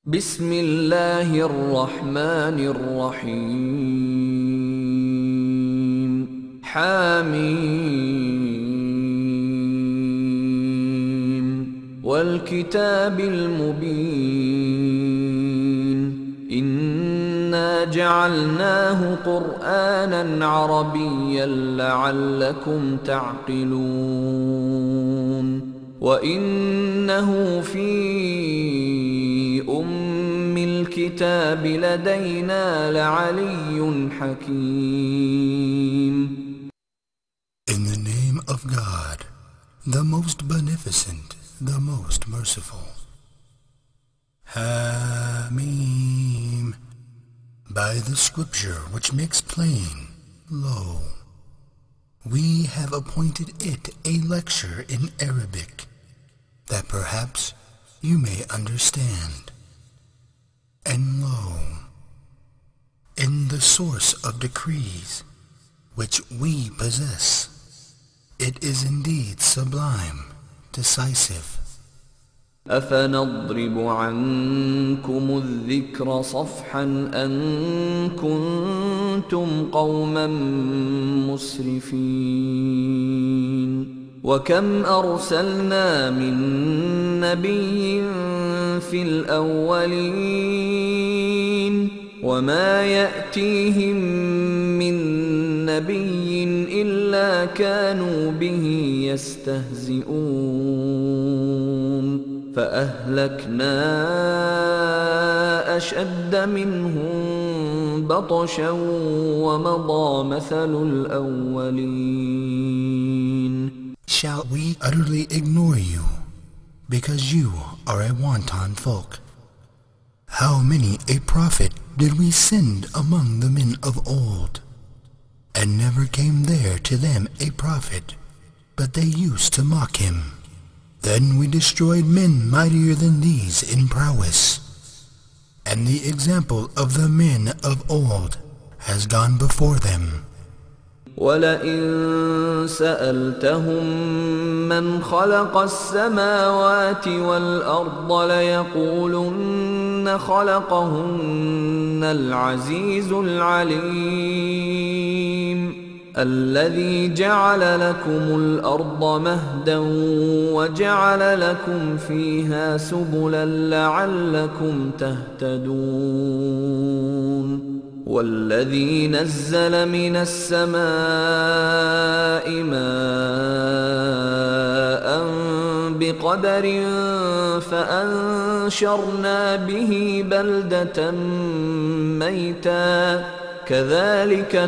بسم الله الرحمن الرحيم حميم والكتاب المبين إنا جعلناه قرآنا عربيا لعلكم تعقلون وإنه في الكتاب لدينا لعلي حكيم. In the name of God, the most beneficent, the most merciful. Hamim. By the scripture which makes plain, lo, we have appointed it a lecture in Arabic, that perhaps you may understand. And lo, in the source of decrees which we possess, it is indeed sublime, decisive. أفنضرب عنكم الذكر صفحا أن كنتم قوما مسرفين وكم أرسلنا من نبي في الأولين وما يأتيهم من نبي إلا كانوا به يستهزئون فأهلكنا أشد منهم بطشا ومضى مثل الأولين. Shall we utterly ignore you, because you are a wanton folk? How many a prophet did we send among the men of old, and never came there to them a prophet, but they used to mock him. Then we destroyed men mightier than these in prowess, and the example of the men of old has gone before them. وَلَئِن سَأَلْتَهُم مَّنْ خَلَقَ السَّمَاوَاتِ وَالْأَرْضَ لَيَقُولُنَّ خَلَقَهُنَّ الْعَزِيزُ الْعَلِيمُ الَّذِي جَعَلَ لَكُمُ الْأَرْضَ مَهْدًا وَجَعَلَ لَكُمْ فِيهَا سُبُلًا لَّعَلَّكُمْ تَهْتَدُونَ والذي نزل من السماء ماء بقدر فأنشرنا به بلدة ميتا كذلك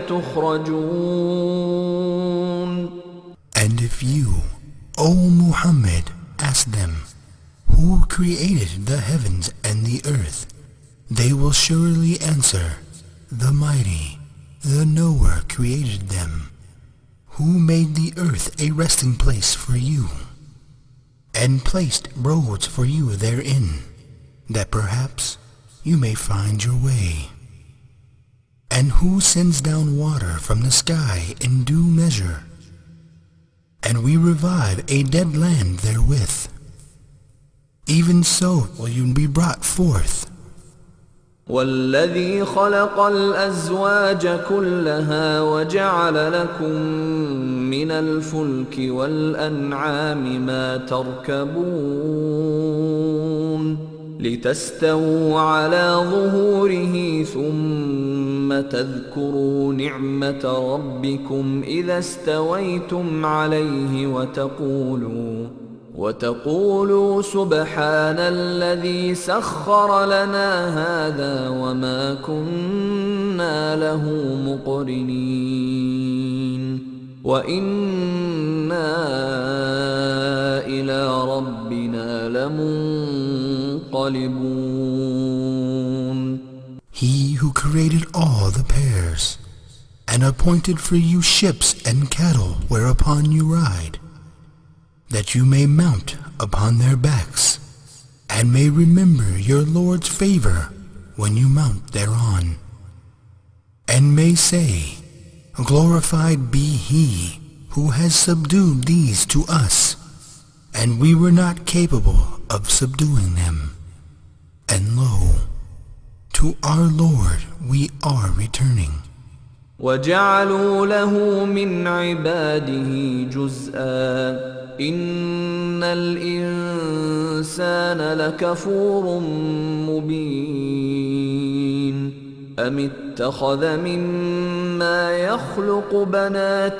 تخرجون. And if you, O Muhammad, ask them, who created the heavens and the earth, they will surely answer, the Mighty, the Knower created them, who made the earth a resting place for you, and placed roads for you therein, that perhaps you may find your way. And who sends down water from the sky in due measure, and we revive a dead land therewith. Even so will you be brought forth. والذي خلق الأزواج كلها وجعل لكم من الفلك والأنعام ما تركبون لتستووا على ظهوره ثم تذكروا نعمة ربكم إذا استويتم عليه وتقولوا سبحان الذي سخر لنا هذا وما كنا له مقرنين وإنا إلى ربنا لمنقلبون. He who created all the pairs, and appointed for you ships and cattle whereupon you ride, that you may mount upon their backs, and may remember your Lord's favor when you mount thereon, and may say, glorified be He who has subdued these to us, and we were not capable of subduing them. And lo, to our Lord we are returning. وجعلوا له من عباده جزءا إن الإنسان لكفور مبين أم اتخذ مما يخلق بنات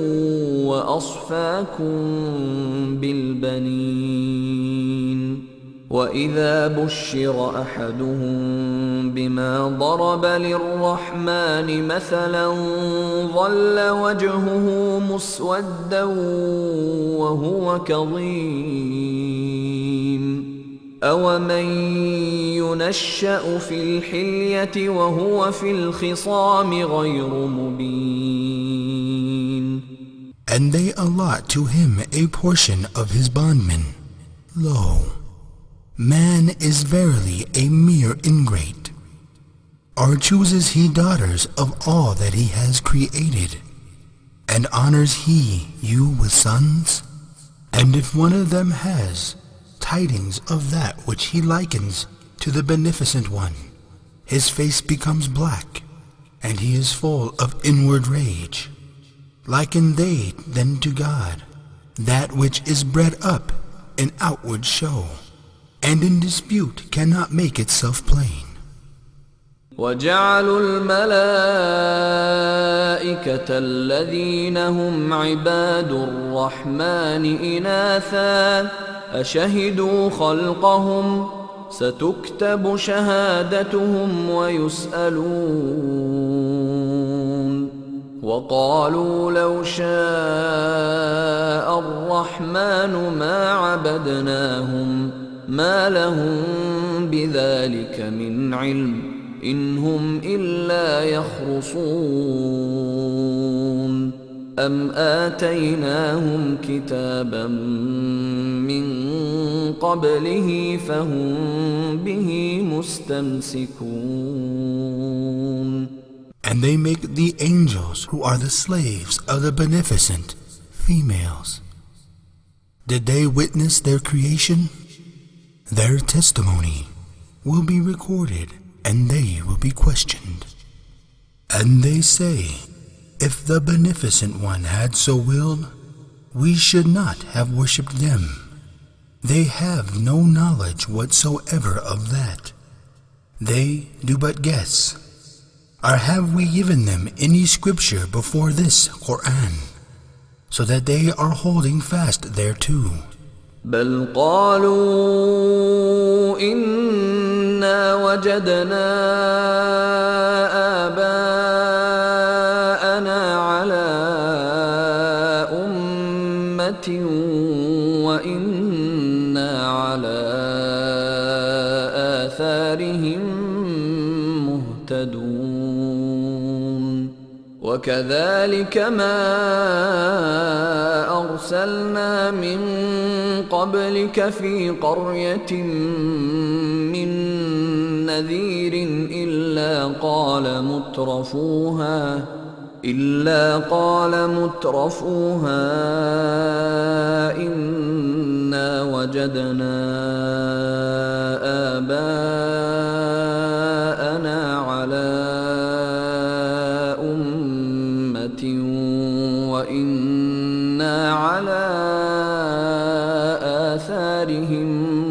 وأصفاكم بالبنين وإذا بشر أحدهم بما ضرب للرحمن مثلا ظل وجهه مسودا وهو كظيم أومن ينشأ في الحلية وهو في الخصام غير مبين. And they allot to him a portion of his bondmen. Lo, man is verily a mere ingrate. Or chooses he daughters of all that he has created, and honors he you with sons? And if one of them has tidings of that which he likens to the Beneficent One, his face becomes black, and he is full of inward rage. Liken they then to God that which is bred up in outward show, and in dispute cannot make itself plain. وجعلوا الملائكة الذين هم عباد الرحمن إناثا أشهدوا خلقهم ستكتب شهادتهم ويسألون وقالوا لو شاء الرحمن ما عبدناهم ما لهم بذلك من علم إن هم إلا يخرصون أم آتيناهم كتابا من قبله فهم به مستمسكون. And they make the angels who are the slaves of the Beneficent females. Did they witness their creation? Their testimony will be recorded, and they will be questioned. And they say, if the Beneficent One had so willed, we should not have worshipped them. They have no knowledge whatsoever of that. They do but guess. Or have we given them any scripture before this Qur'an, so that they are holding fast thereto? بل قالوا إنا وجدنا آباءنا على أمة وإنا على آثارهم مهتدون وكذلك ما أرسلنا من قبلك في قرية من نذير إلا قال مترفوها إنا وجدنا آباءنا على أمة وإنا على آثارهم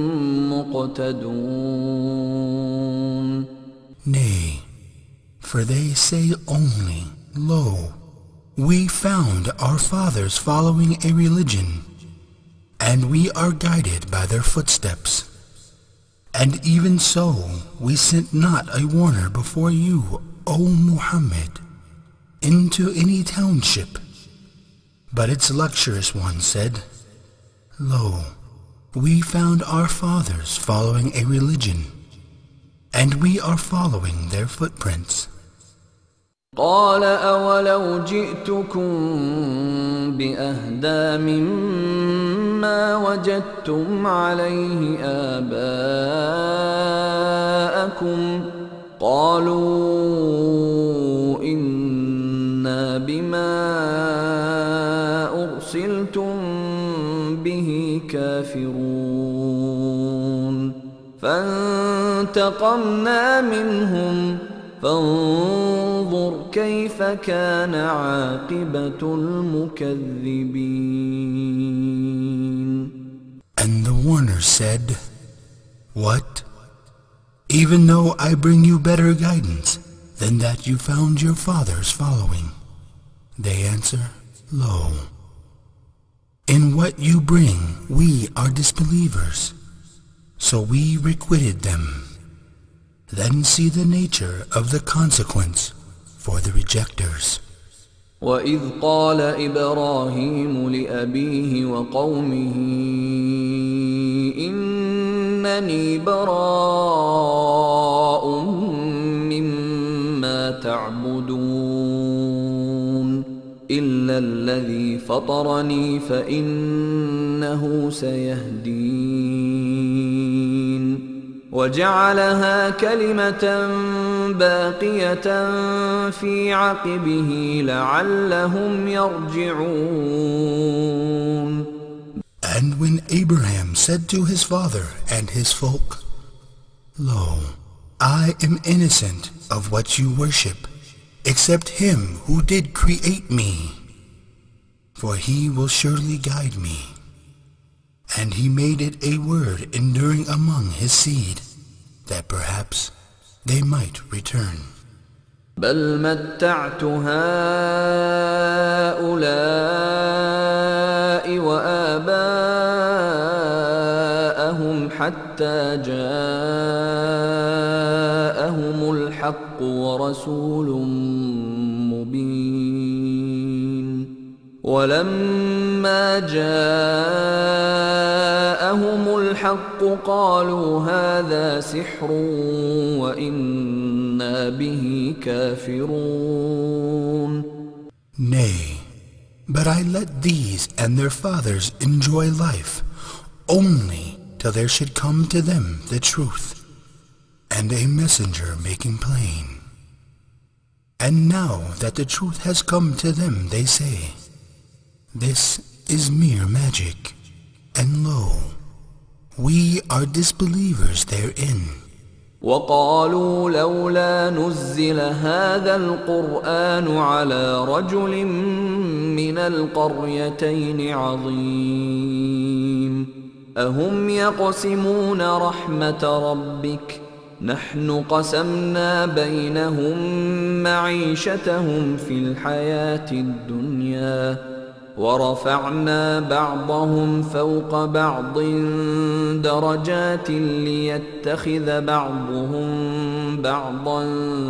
مقتدون. Nay, for they say only, Lo, we found our fathers following a religion, and we are guided by their footsteps. And even so, we sent not a warner before you, O Muhammad, into any township. But its luxurious one said, Lo, we found our fathers following a religion, and we are following their footprints. قال أولو جئتكم بأهدى مما وجدتم عليه آباءكم قالوا إنا بما أرسلتم به كافرون. فانتقمنا منهم فانظر كيف كان عاقبة المكذبين. And the warners said, What? Even though I bring you better guidance than that you found your fathers following? They answer, Lo, in what you bring we are disbelievers. So we requited them. Then see the nature of the consequence for the rejectors. وَإِذْ قَالَ إِبْرَاهِيمُ لِأَبِيهِ وَقَوْمِهِ إِنَّنِي بَرَاءٌ مِّمَّا تَعْبُدُونَ إِلَّا الَّذِي فَطَرَنِي فَإِنَّهُ سَيَهْدِينِ وَجَعَلَهَا كَلِمَةً بَاقِيَةً فِي عَقِبِهِ لَعَلَّهُمْ يَرْجِعُونَ. And when Abraham said to his father and his folk, Lo, I am innocent of what you worship, except him who did create me, for he will surely guide me. And he made it a word enduring among his seed, that perhaps they might return. بل متعت هؤلاء وآباءهم حتى جاءهم الحق ورسول مبين ولما جاءهم الحق قالوا هذا سحر وإنا به كافرون. Nay, but I let these and their fathers enjoy life only till there should come to them the truth and a messenger making plain. And now that the truth has come to them, they say, This is mere magic, and lo, we are disbelievers therein. وقالوا لولا نزل هذا القرآن على رجل من القريتين عظيم أهم يقسمون رحمة ربك نحن قسمنا بينهم معيشتهم في الحياة الدنيا ورفعنا بعضهم فوق بعض درجات ليتخذ بعضهم بعضا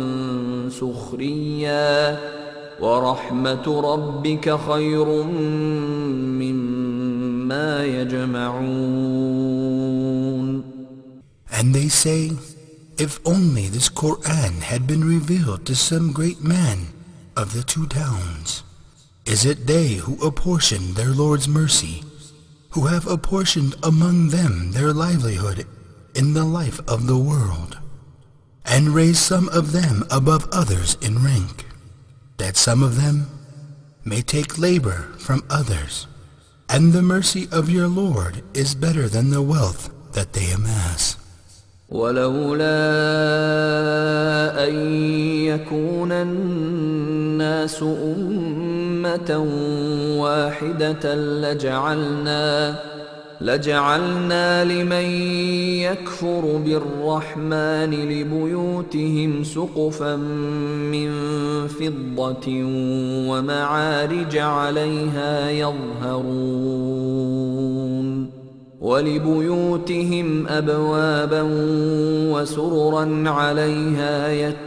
سخريا ورحمة ربك خير مما يجمعون. And they say, if only this Quran had been revealed to some great man of the two towns. Is it they who apportion their Lord's mercy, who have apportioned among them their livelihood in the life of the world, and raised some of them above others in rank, that some of them may take labor from others, and the mercy of your Lord is better than the wealth that they amass. ولولا أن يكون الناس أمة واحدة لجعلنا لمن يكفر بالرحمن لبيوتهم سقفا من فضة ومعارج عليها يظهرون ولبيوتهم أبوابا وسررا عليها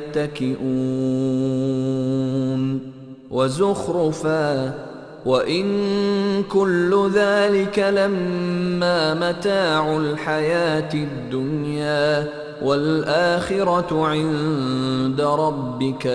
يتكئون وزخرفا وإن كل ذلك لما متاع الحياة الدنيا والآخرة عند ربك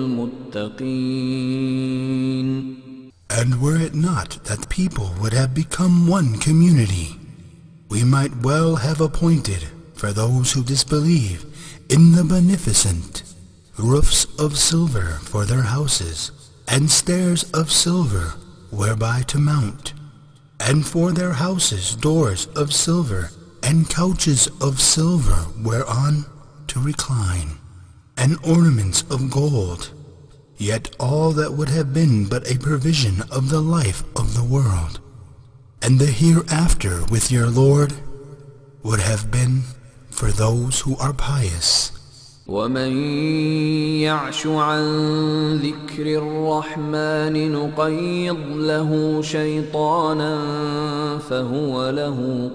للمتقين. And were it not that people would have become one community, we might well have appointed for those who disbelieve in the beneficent roofs of silver for their houses, and stairs of silver whereby to mount, and for their houses doors of silver, and couches of silver whereon to recline, and ornaments of gold. Yet all that would have been but a provision of the life of the world, and the hereafter with your Lord would have been for those who are pious. ومن يعش عن ذكر الرحمن نقيض له شيطانا فهو له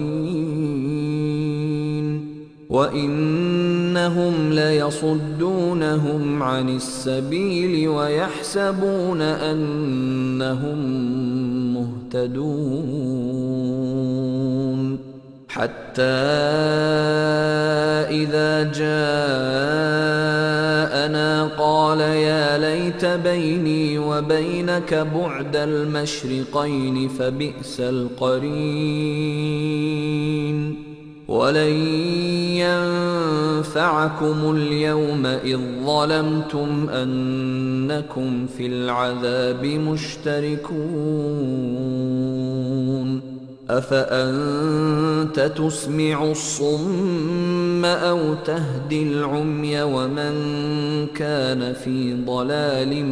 قرين وإنهم ليصدونهم عن السبيل ويحسبون أنهم مهتدون حتى إذا جاءنا قال يا ليت بيني وبينك بعد المشرقين فبئس القرين ولن ينفعكم اليوم إذ ظلمتم أنكم في العذاب مشتركون أفأنت تسمع الصم أو تهدي العمي ومن كان في ضلال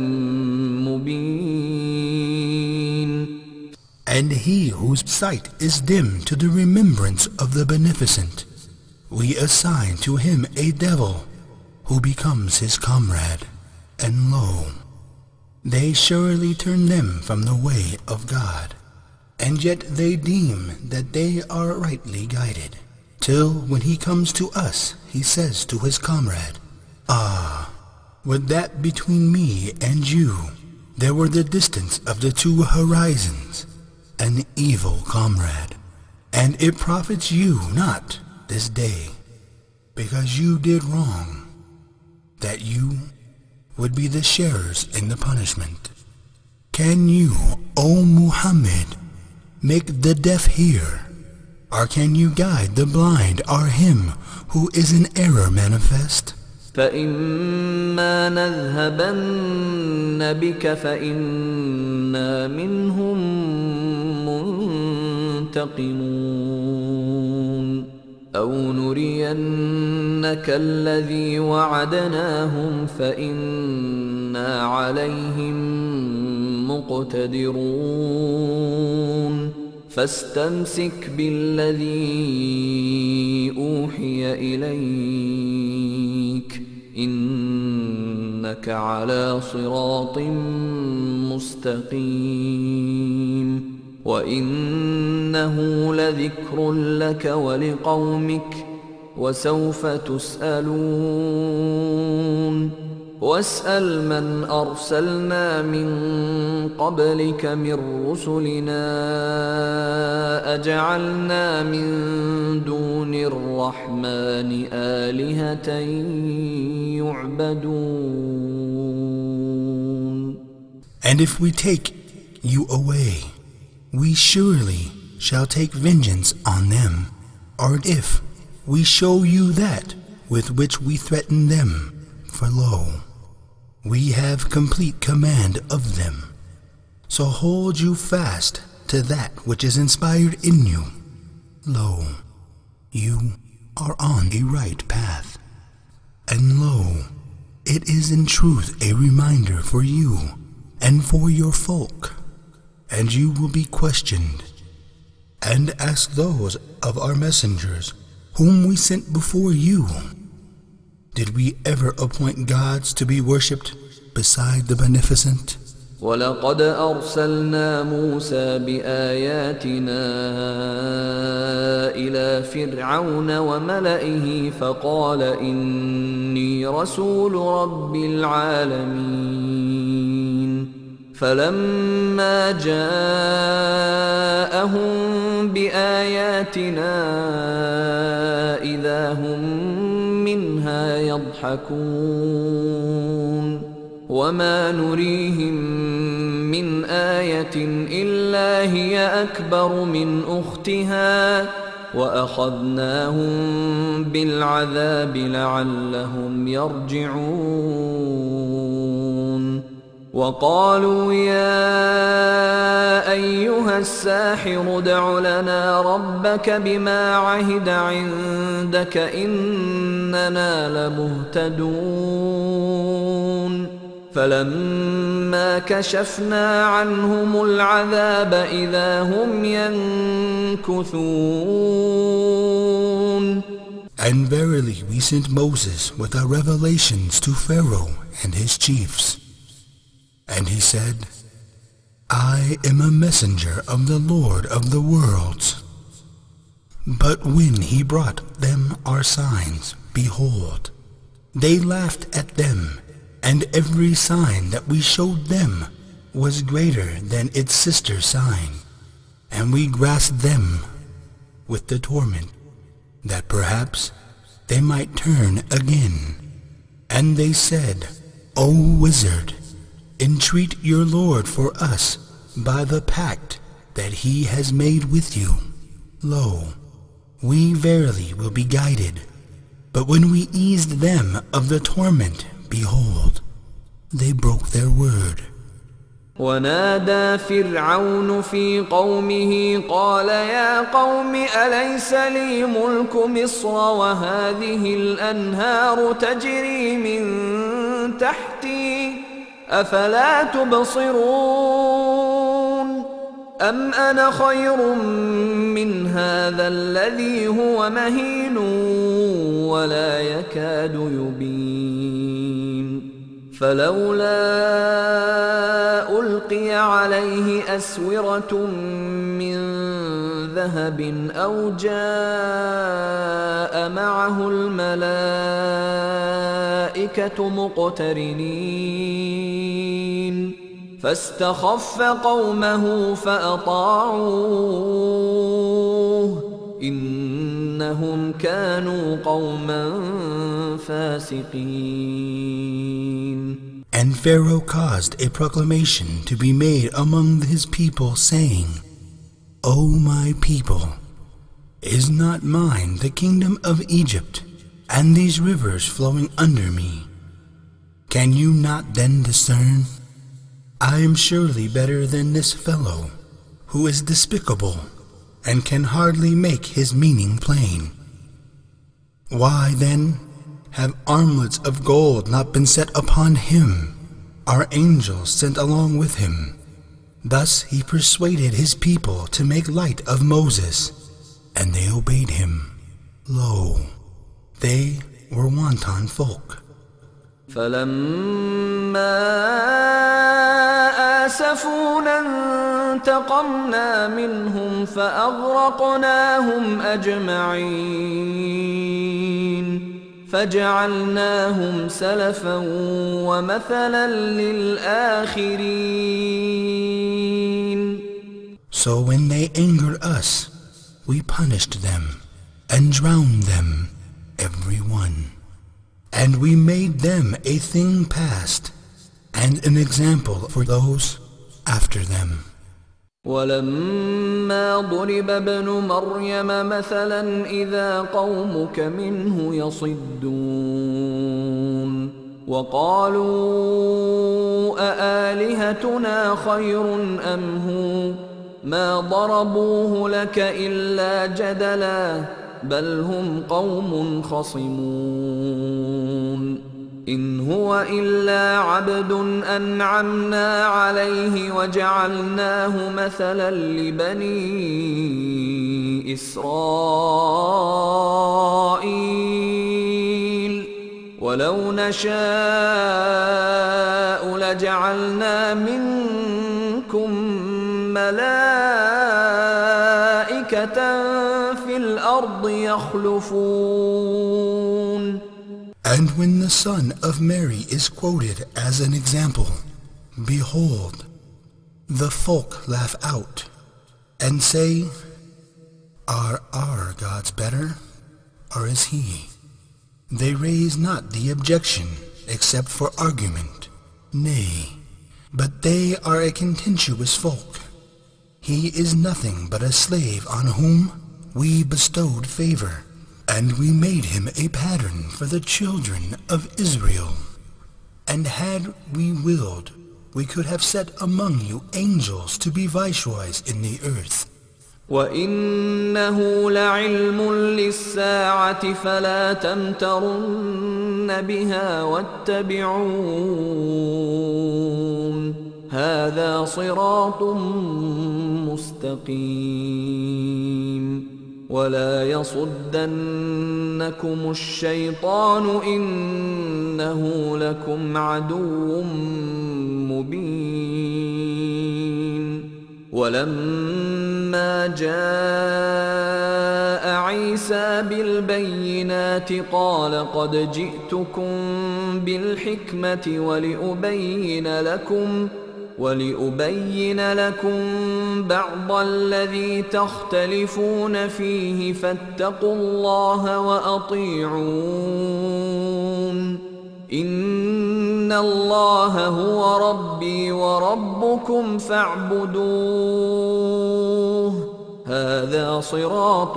مبين. And he whose sight is dim to the remembrance of the Beneficent, we assign to him a devil who becomes his comrade, and lo, they surely turn them from the way of God. And yet they deem that they are rightly guided, till when he comes to us, he says to his comrade, Ah, would that between me and you there were the distance of the two horizons, an evil comrade, and it profits you not this day, because you did wrong, that you would be the sharers in the punishment. Can you, O Muhammad, make the deaf hear, or can you guide the blind or him who is in error manifest? فإما نذهبن بك فإنا منهم منتقمون أو نرينك الذي وعدناهم فإنا عليهم مقتدرون فاستمسك بالذي أوحي إليك إنك على صراط مستقيم وإنه لذكر لك ولقومك وسوف تسألون واسأل من أرسلنا من قبلك من رسلنا أجعلنا من دون الرحمن آلهة يعبدون. And if we take you away, we surely shall take vengeance on them, or if we show you that with which we threaten them, for lo, we have complete command of them. So hold you fast to that which is inspired in you. Lo, you are on a right path. And lo, it is in truth a reminder for you and for your folk. And you will be questioned. And ask those of our messengers whom we sent before you, did we ever appoint gods to be worshipped beside the Beneficent? ولقد أرسلنا موسى بآياتنا إلى فرعون وملئه فقال إني رسول رب العالمين فلما جاءهم بآياتنا إذا هم منها يضحكون وما نريهم من آية إلا هي أكبر من أختها وأخذناهم بالعذاب لعلهم يرجعون وقالوا يا أيها الساحر ادع لنا ربك بما عهد عندك إن إننا لمهتدون فلما كشفنا عنهم العذاب إذا هم ينكثون. And verily we sent Moses with our revelations to Pharaoh and his chiefs. And he said, I am a messenger of the Lord of the worlds. But when he brought them our signs, behold, they laughed at them, and every sign that we showed them was greater than its sister sign. And we grasped them with the torment, that perhaps they might turn again. And they said, O wizard, entreat your Lord for us by the pact that he has made with you. Lo, we verily will be guided. But when we eased them of the torment, behold, they broke their word. ونادى فرعون في قومه قال يا قوم أليس لي ملك مصر وهذه الأنهار تجري من تحتي أفلا تبصرون أم أنا خير من هذا الذي هو مهين ولا يكاد يبين فلولا ألقي عليه أسورة من ذهب أو جاء معه الملائكة مقترنين فاستخف قومه فأطاعوه إنهم كانوا قوما فاسقين. And Pharaoh caused a proclamation to be made among his people, saying, O my people, is not mine the kingdom of Egypt, and these rivers flowing under me? Can you not then discern? I am surely better than this fellow, who is despicable, and can hardly make his meaning plain. Why then have armlets of gold not been set upon him, our angels sent along with him? Thus he persuaded his people to make light of Moses, and they obeyed him. Lo, they were wanton folk. فلما آسفونا انتقمنا منهم فأغرقناهم أجمعين فجعلناهم سلفا ومثلا للآخرين. So when they angered us, we punished them and drowned them, every one. And we made them a thing past, and an example for those after them. ولما ضرب ابن مريم مثلا إذا قومك منه يصدون وقالوا أآلهتنا خير أم هو ما ضربوه لك إلا جدلا بل هم قوم خصمون. إن هو إلا عبد أنعمنا عليه وجعلناه مثلا لبني إسرائيل ولو نشاء لجعلنا منكم ملائكة في الأرض يخلفون. And when the son of Mary is quoted as an example, behold, the folk laugh out and say, Are our gods better, or is he? They raise not the objection except for argument. Nay, but they are a contentious folk. He is nothing but a slave on whom we bestowed favor, and we made him a pattern for the children of Israel. And had we willed, we could have set among you angels to be viceroys in the earth. وإنه لعلم للساعة فلا تمترن بها واتبعون هذا صراط مستقيم ولا يصدنكم الشيطان إنه لكم عدو مبين ولما جاء عيسى بالبينات قال قد جئتكم بالحكمة ولأبين لكم بعض الذي تختلفون فيه فاتقوا الله وأطيعون إن الله هو ربي وربكم فاعبدوه هذا صراط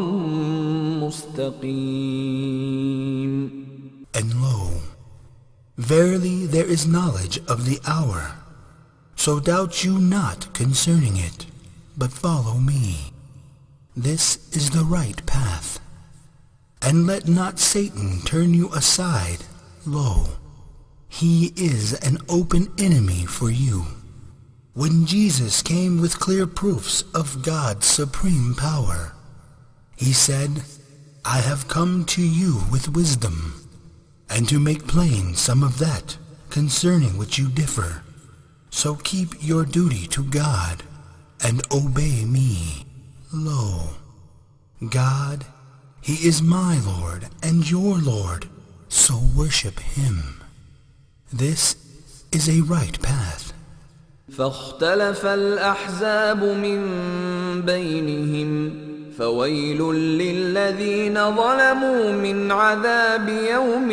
مستقيم. And lo, verily there is knowledge of the hour, so doubt you not concerning it, but follow me. This is the right path. And let not Satan turn you aside. Lo, he is an open enemy for you. When Jesus came with clear proofs of God's supreme power, he said, I have come to you with wisdom, and to make plain some of that concerning which you differ. So keep your duty to God, and obey me. Lo, God, he is my Lord and your Lord, so worship him. This is a right path. فاختلف الأحزاب من بينهم فويل للذين ظلموا من عذاب يوم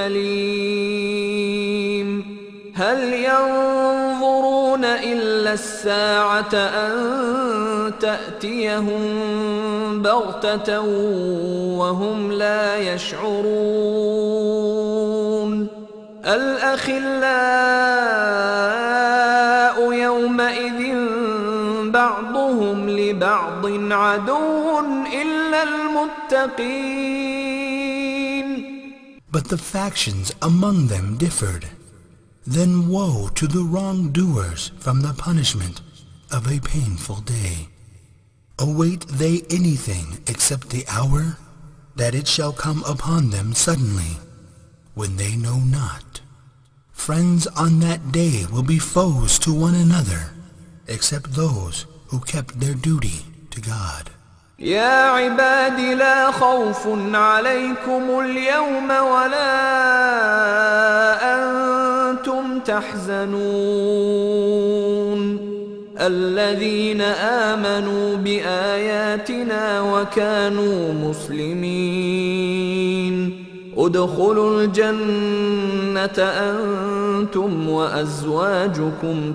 أليم هل ينظرون إلا الساعة أن تأتيهم بغتة وهم لا يشعرون الأخلاء يومئذ بعضهم لبعض عدو إلا المتقين. But the factions among them differed. Then woe to the wrongdoers from the punishment of a painful day. Await they anything except the hour, that it shall come upon them suddenly, when they know not? Friends on that day will be foes to one another, except those who kept their duty to God. يا عباد لا خوف عليكم اليوم ولا أنتم تحزنون الذين آمنوا بآياتنا وكانوا مسلمين ادخلوا الجنة أنتم وأزواجكم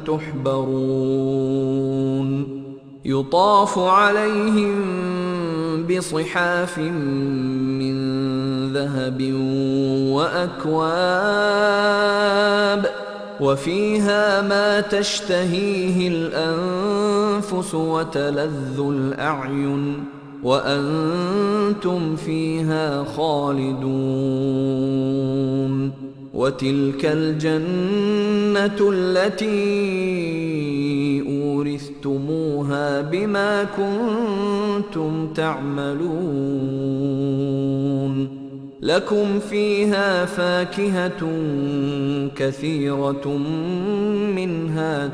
تحبرون يطاف عليهم بصحاف من ذهب وأكواب وفيها ما تشتهيه الأنفس وتلذ الأعين وأنتم فيها خالدون وتلك الجنة التي أورثتموها بما كنتم تعملون لكم فيها فاكهة كثيرة منها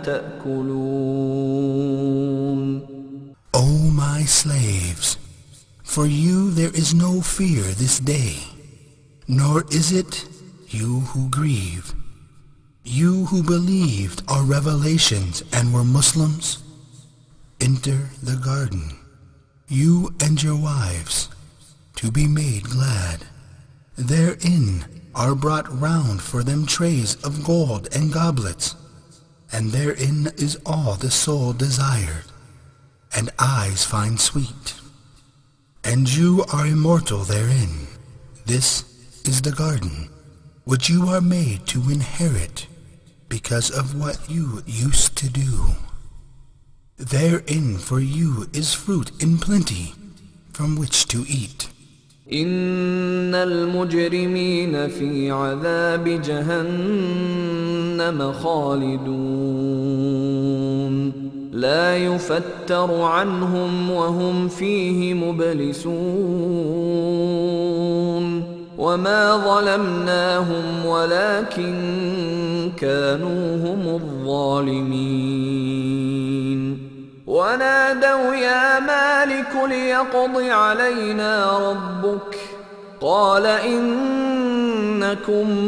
تأكلون. O my slaves, for you there is no fear this day, nor is it you who grieve. You who believed our revelations and were Muslims, enter the garden, you and your wives, to be made glad. Therein are brought round for them trays of gold and goblets, and therein is all the soul desired, and eyes find sweet. And you are immortal therein. This is the garden, which you are made to inherit because of what you used to do. Therein for you is fruit in plenty, from which to eat. إن المجرمين في عذاب جهنم خالدون لا يفتر عنهم وهم فيه مبلسون وما ظلمناهم ولكن كانوا هم الظالمين ونادوا يا مالك ليقض علينا ربك قال إنكم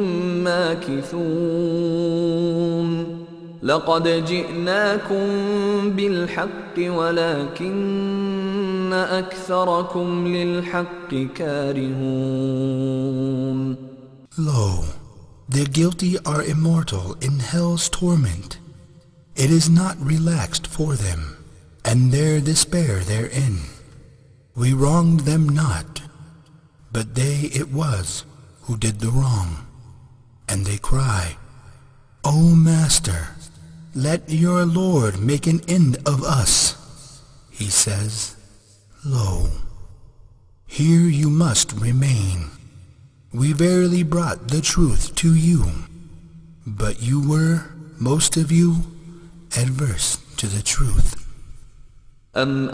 ماكثون لقد جئناكم بالحق ولكن أكثركم للحق كارهون. Lo, the guilty are immortal in hell's torment. It is not relaxed for them, and their despair therein. We wronged them not, but they it was who did the wrong. And they cry, O Master, let your Lord make an end of us. He says, Lo, here you must remain. We verily brought the truth to you, but you were, most of you, adverse to the truth. أم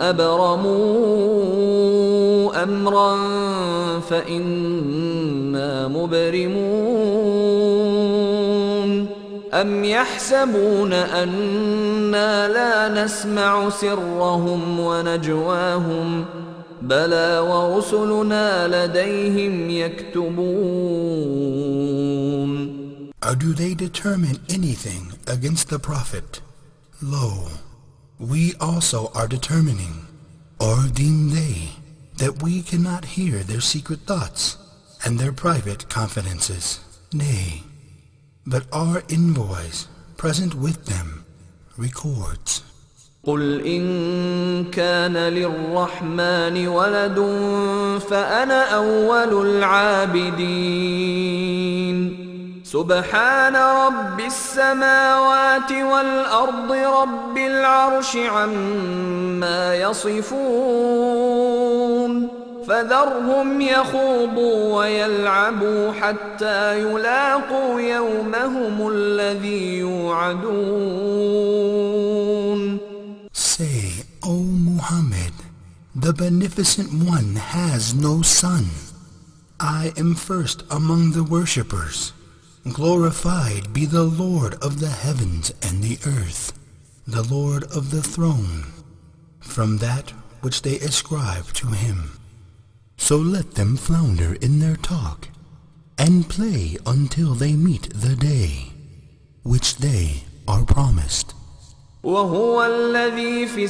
أبرموا أمرا فإنا مبرمون أم يحسبون أنا لا نسمع سرهم ونجواهم بلى ورسلنا لديهم يكتبون. Or do they determine anything against the Prophet? Lo, we also are determining, or deem they that we cannot hear their secret thoughts and their private confidences? Nay, but our envoys present with them records. قل إن كان للرحمن ولد فأنا أول العابدين سبحان رب السماوات والأرض رب العرش عما يصفون فذرهم يخوضوا ويلعبوا حتى يلاقوا يومهم الذي يوعدون. Say, O Muhammad, the Beneficent One has no son. I am first among the worshippers. Glorified be the Lord of the heavens and the earth, the Lord of the throne, from that which they ascribe to him. So let them flounder in their talk, and play until they meet the day, which they are promised. وهو الذي في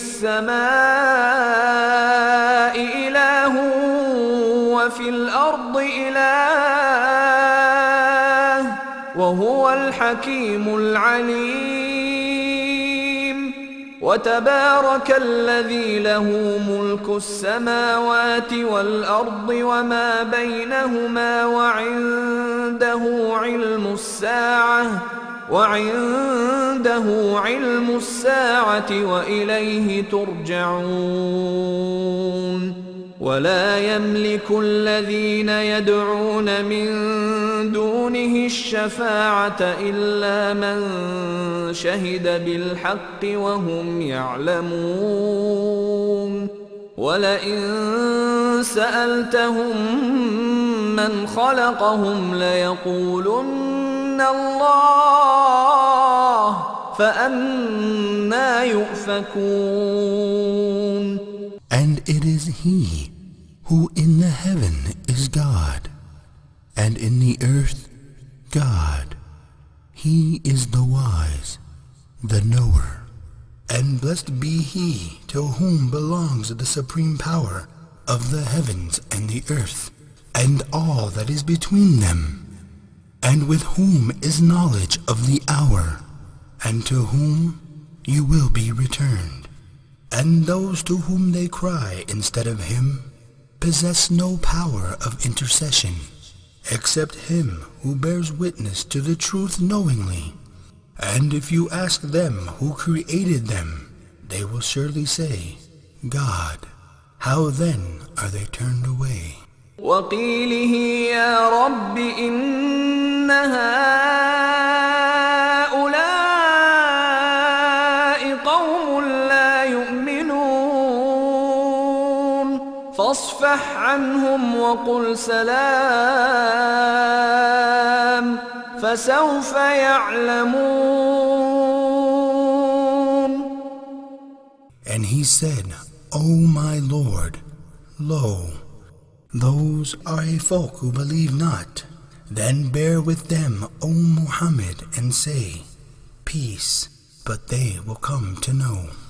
السماء إله وفي الأرض إله وهو الحكيم العليم وتبارك الذي له ملك السماوات والأرض وما بينهما وعنده علم الساعة وإليه ترجعون. ولا يملك الذين يدعون من دونه الشفاعة إلا من شهد بالحق وهم يعلمون. ولئن سألتهم من خلقهم ليقولن الله فأنى يؤفكون. And it is He who in the heaven is God, and in the earth God. He is the wise, the knower. And blessed be He to whom belongs the supreme power of the heavens and the earth, and all that is between them, and with whom is knowledge of the hour, and to whom you will be returned. And those to whom they cry instead of Him possess no power of intercession, except Him who bears witness to the truth knowingly. And if you ask them who created them, they will surely say, God. How then are they turned away? وقيله يا رب إن هؤلاء قوم لا يؤمنون فاصفح عنهم وقل سلام فسوف يعلمون. And he said, O my Lord, lo, those are a folk who believe not. Then bear with them, O Muhammad, and say, Peace, but they will come to know.